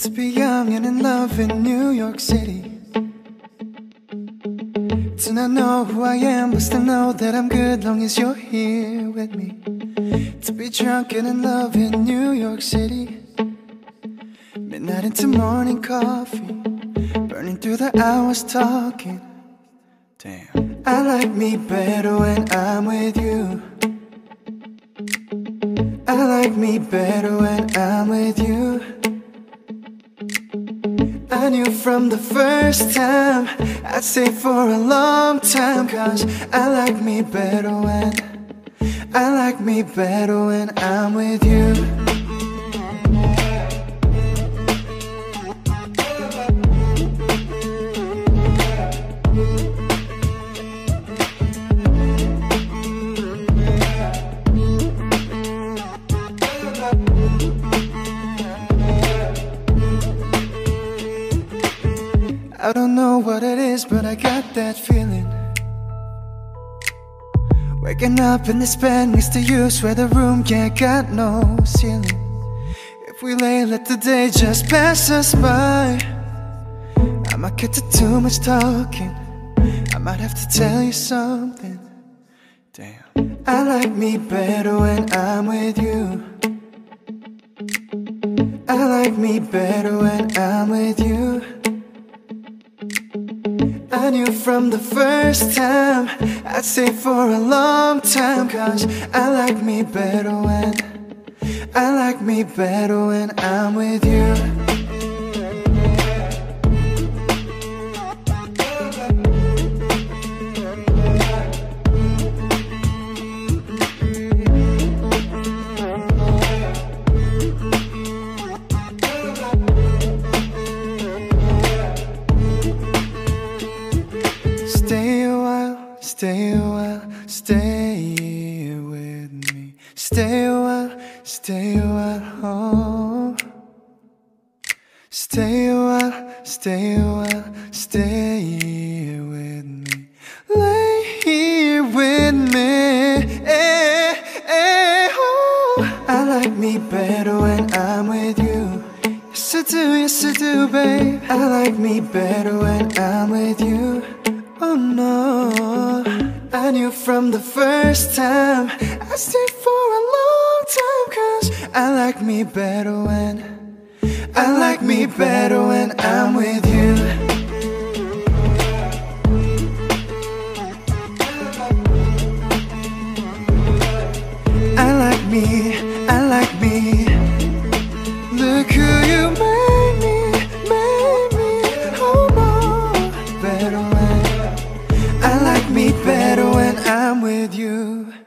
To be young and in love in New York City. To not know who I am, but still know that I'm good long as you're here with me. To be drunk and in love in New York City. Midnight into morning coffee, burning through the hours talking. Damn, I like me better when I'm with you. I like me better when I'm with you. I knew from the first time, I'd stay for a long time. Cause I like me better when I'm with you. I don't know what it is, but I got that feeling. Waking up in this bed next to you, swear the room can't got no ceiling. If we lay, let the day just pass us by. I might get to too much talking, I might have to tell you something. Damn, I like me better when I'm with you. I like me better when I'm with you. I knew from the first time, I'd stay for a long time. Cause I like me better when I'm with you. Stay a while, stay with me. Stay a while, oh. Stay a while, stay with me. Lay here with me, oh. I like me better when I'm with you. Yes I do, babe. I like me better when I'm with you. Oh no, I knew from the first time, I'd stay for a long time. Cause I like me better when I'm with you. I like me. Look who you made me, oh no. Better when I'm with you.